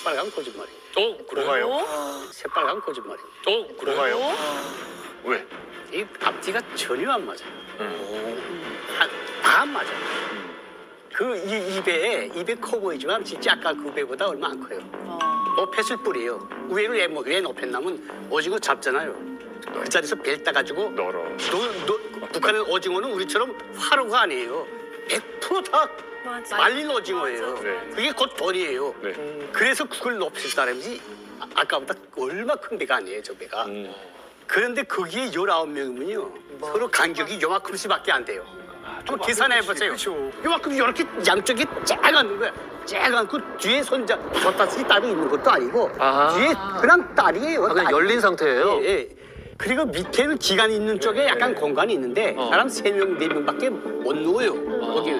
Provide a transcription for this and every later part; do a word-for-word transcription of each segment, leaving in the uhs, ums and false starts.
새빨간 거짓말이. 어, 그래요? 새빨간 거짓말이. 어, 그래요? 왜? 이 앞뒤가 전혀 안 맞아요. 음. 다 안 맞아요. 그 이 입에 입에 커 보이지만 진짜 아까 그 배보다 얼마 안 커요. 높였을 뿐이에요. 위를 왜, 왜 높였냐면 오징어 잡잖아요. 그 자리에서 벨 따가지고 널어. 노, 노, 북한의 오징어는 우리처럼 화로가 아니에요. 백 퍼센트 다 맞아. 말린 오징어예요. 네. 그게 곧 돈이에요. 네. 그래서 그걸 높였다는지 아, 아까보다 얼마 큰 배가 아니에요, 저 배가. 음. 그런데 거기에 열아홉 명이면요 서로 간격이 요만큼씩밖에 안 돼요. 한번 계산해보세요. 요만큼 이렇게 양쪽이 쫙가는 거야. 쫙간 그 뒤에 손자 젖다스이 딸이 있는 것도 아니고 아하. 뒤에 그냥 딸이에요. 아, 그냥 딸이. 열린 상태예요? 예, 예. 그리고 밑에는 기관이 있는 쪽에 약간 공간이 있는데 어. 사람 세 명, 네 명밖에 못 누워요. 거기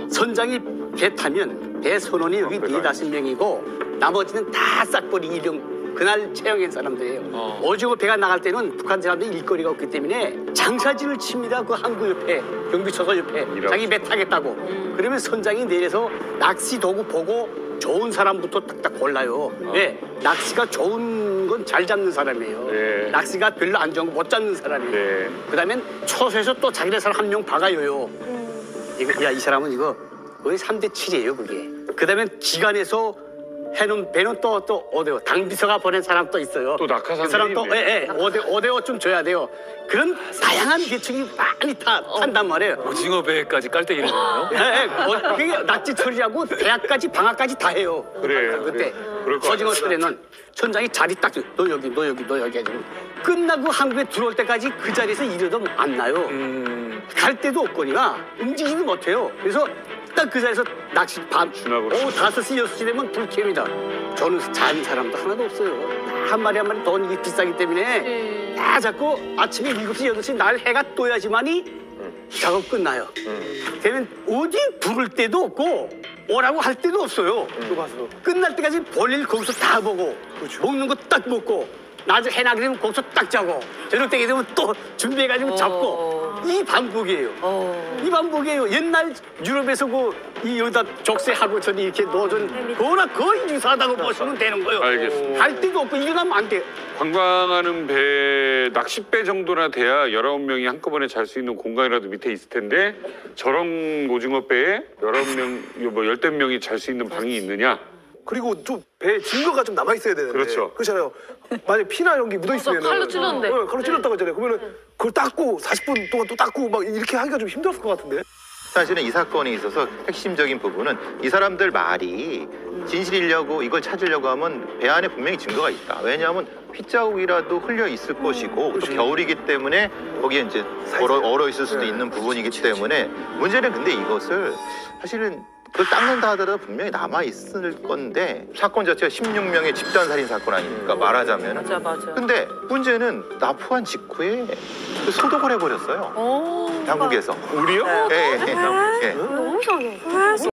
선장이 배 타면 배 선원이 여기 네 다섯 명이고 나머지는 다 싹벌이 일용 그날 채용한 사람들이에요. 어. 오징어 배가 나갈 때는 북한 사람들이 일거리가 없기 때문에 장사진을 칩니다. 그 항구 옆에 경비초소 옆에 이런. 자기 배 타겠다고. 그러면 선장이 내려서 낚시 도구 보고 좋은 사람부터 딱딱 골라요. 왜? 낚시가 좋은 건 잘 잡는 사람이에요. 네. 낚시가 별로 안 좋은 거 못 잡는 사람이에요. 네. 그다음엔 초소에서 또 자기네 사람 한 명 박아요요. 이거 야 이 사람은 이거 거의 삼 대 칠이에요 그게. 그다음엔 기관에서 해놓은 배는 또 또 오대오 당비서가 보낸 사람 또 있어요. 또 낙하산들이 그 사람 또 있네. 예, 예, 오대 오대오 좀 줘야 돼요. 그런 다양한 계층이 많이 타 탄단 말이에요. 오징어 배까지 깔때기를 넣어요? 예, 예. 어, 그게 낙지 처리하고 대학까지 방학까지 다 해요. 그래, 그때 그래. 그럴 것 오징어 같아. 처리는 천장이 자리 딱 너 여기 너 여기 너 여기 해가지고 끝나고 한국에 들어올 때까지 그 자리에서 일어도 안 나요. 음. 갈 데도 없거니와 움직이지도 못해요. 그래서 딱 그 자리에서 낚시 밤 주막으로. 오후 다섯 시 여섯 시 되면 불 켭니다. 저는 자는 사람도 하나도 없어요. 한 마리 한 마리 돈이 비싸기 때문에 다 자꾸 아침에 일곱 시 여덟 시 날 해가 떠야지만이 작업 끝나요. 걔는 어디 부를 데도 없고 오라고 할 데도 없어요. 끝날 때까지 볼일 거기서 다 보고 먹는 거 딱 먹고 낮에 해나게 되면 거기서 딱 자고 저녁 때게 되면 또 준비해가지고 잡고 이 반복이에요. 이 반복이에요. 옛날 유럽에서 그 이 여기다 족쇄하고 저기 이렇게 놓아준 그거나 거의 유사하다고 보시면 되는 거예요. 알겠습니다. 갈 데도 없고 일어나면 안 돼요. 관광하는 배, 낚싯배 정도나 돼야 열아홉 명이 한꺼번에 잘 수 있는 공간이라도 밑에 있을 텐데 저런 오징어 배에 열아홉 명, 뭐 열댓 명이 잘 수 있는 방이 있느냐? 그리고 좀 배에 증거가 좀 남아 있어야 되는데. 그렇죠. 그렇잖아요. 만약 피나 이런 게 묻어 있으면 칼로 찔렀는데. 어, 칼로 찔렀다고 하잖아요. 그러면은 그걸 닦고 사십 분 동안 또 닦고 막 이렇게 하기가 좀 힘들었을 것 같은데. 사실은 이 사건에 있어서 핵심적인 부분은 이 사람들 말이 진실이려고 이걸 찾으려고 하면 배 안에 분명히 증거가 있다. 왜냐하면 핏자국이라도 흘려 있을 것이고 또 겨울이기 때문에 거기에 이제 얼어, 얼어 있을 수도 있는 부분이기 때문에 문제는 근데 이것을 사실은 그걸 닦는다 하더라도 분명히 남아 있을 건데 사건 자체가 십육 명의 집단 살인 사건 아닙니까? 말하자면. 맞아 맞아. 근데 문제는 납포한 직후에 그 소독을 해버렸어요. 오. 당국에서. 우리요? 예, 예, 예. 너무 이상해.